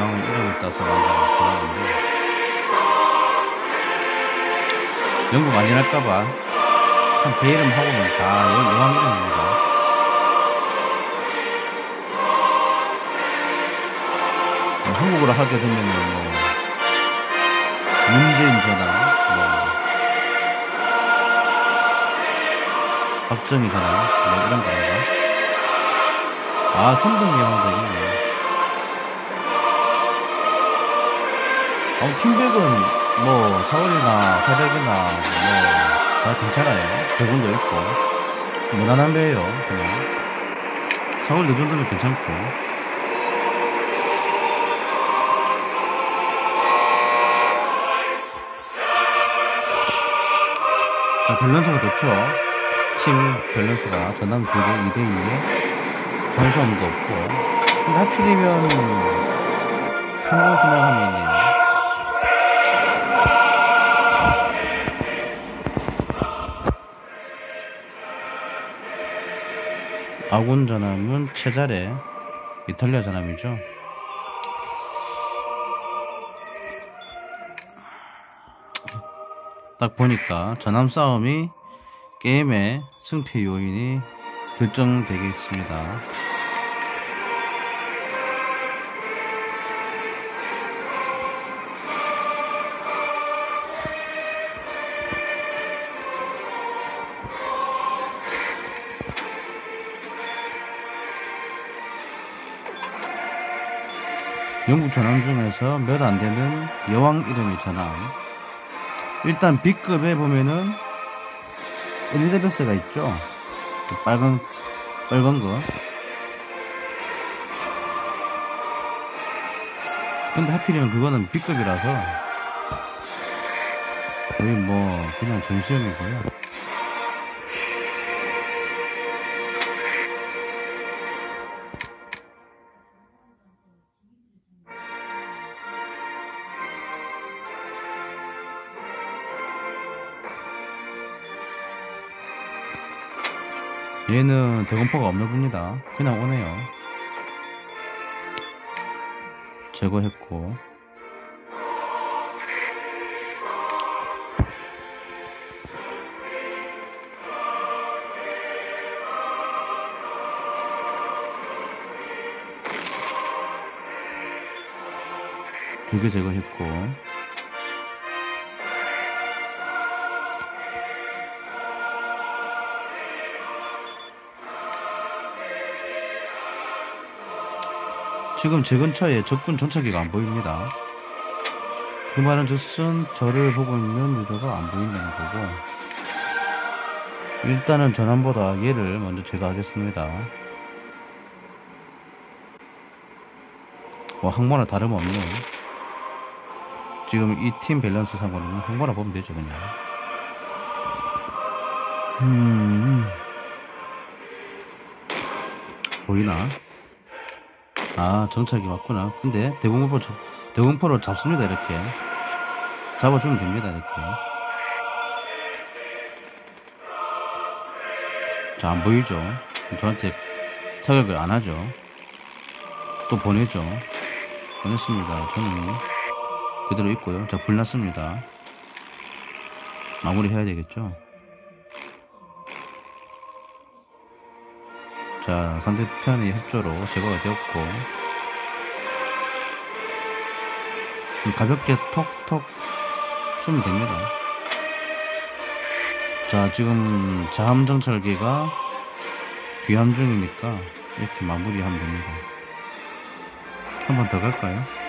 여왕은 이름을 따서 만든 드라마인데 영국 아니랄까봐 참 배 이름하고는 다 여왕 이름입니다. 한국어로 하게 되면은 뭐 문재인 전화, 뭐 박정희 전화, 뭐 이런 거인가? 아, 성등여왕도 있네. 킹백은 뭐 서울이나 화력이나 뭐 다 괜찮아요. 대구도 있고 무난한 배예요. 그냥 서울 이 정도면 괜찮고. 자, 밸런스가 좋죠. 팀 밸런스가 전남 2대 2대2에 전수함도 없고. 근데 하필이면 항공 순항함이 있네요. 아군 전함은 체자레, 이탈리아 전함이죠. 딱 보니까 전함 싸움이 게임의 승패 요인이 결정되겠습니다. 영국 전함 중에서 몇 안 되는 여왕 이름의 전함. 일단 B급에 보면은 엘리자베스가 있죠. 빨간 거. 근데 하필이면 그거는 B급이라서 거의 뭐 그냥 전시용이고요. 얘는 대공포가 없는 분이다. 그냥 오네요. 제거했고. 두 개 제거했고. 지금 제 근처에 적군 정찰기가 안 보입니다. 그 말은 즉슨 저를 보고 있는 유저가 안 보인다는 거고, 일단은 전함보다 얘를 먼저 제거하겠습니다. 항모나 다름없는, 지금 이 팀 밸런스 상관은 항모나 보면 되죠 그냥. 보이나? 아, 정찰기 맞구나. 근데 대공포로 잡습니다. 이렇게 잡아주면 됩니다. 이렇게. 자, 안 보이죠? 저한테 타격을 안 하죠. 또 보냈습니다. 저는 그대로 있고요. 자, 불났습니다. 마무리 해야 되겠죠. 자, 상대편의 협조로 제거가 되었고, 가볍게 톡톡 쏘면 됩니다. 자, 지금 자함 정찰기가 귀함 중이니까 이렇게 마무리하면 됩니다. 한 번 더 갈까요?